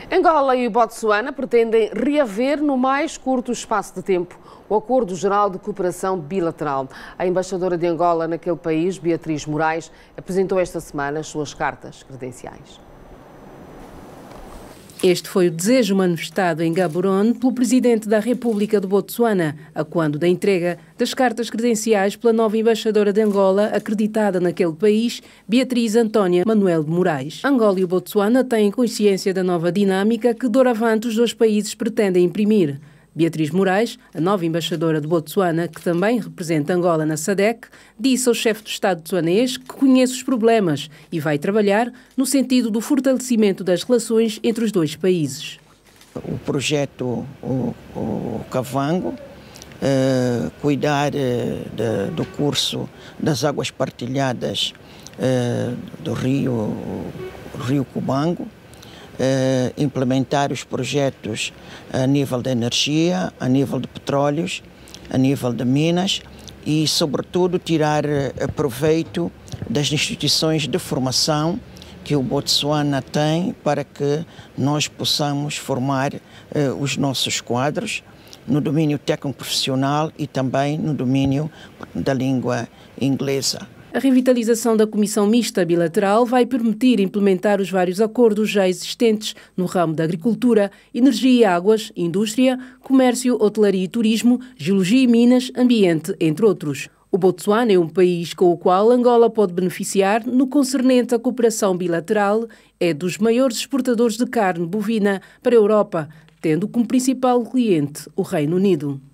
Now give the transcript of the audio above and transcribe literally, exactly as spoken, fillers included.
Angola e Botsuana pretendem reaver no mais curto espaço de tempo o Acordo Geral de Cooperação Bilateral. A embaixadora de Angola naquele país, Beatriz Moraes, apresentou esta semana as suas cartas credenciais. Este foi o desejo manifestado em Gaborone pelo Presidente da República de Botsuana, a quando da entrega das cartas credenciais pela nova embaixadora de Angola, acreditada naquele país, Beatriz Antônia Manuel de Moraes. Angola e o Botsuana têm consciência da nova dinâmica que doravante os dois países pretendem imprimir. Beatriz Moraes, a nova embaixadora de Botsuana, que também representa Angola na SADC, disse ao chefe do Estado tsuanês que conhece os problemas e vai trabalhar no sentido do fortalecimento das relações entre os dois países. O projeto o, o Kavango, eh, cuidar eh, de, do curso das águas partilhadas eh, do rio, rio Cubango, Uh, implementar os projetos a nível de energia, a nível de petróleos, a nível de minas e, sobretudo, tirar uh, proveito das instituições de formação que o Botsuana tem para que nós possamos formar uh, os nossos quadros no domínio técnico-profissional e também no domínio da língua inglesa. A revitalização da Comissão Mista Bilateral vai permitir implementar os vários acordos já existentes no ramo da agricultura, energia e águas, indústria, comércio, hotelaria e turismo, geologia e minas, ambiente, entre outros. O Botsuana é um país com o qual Angola pode beneficiar no concernente à cooperação bilateral, é dos maiores exportadores de carne bovina para a Europa, tendo como principal cliente o Reino Unido.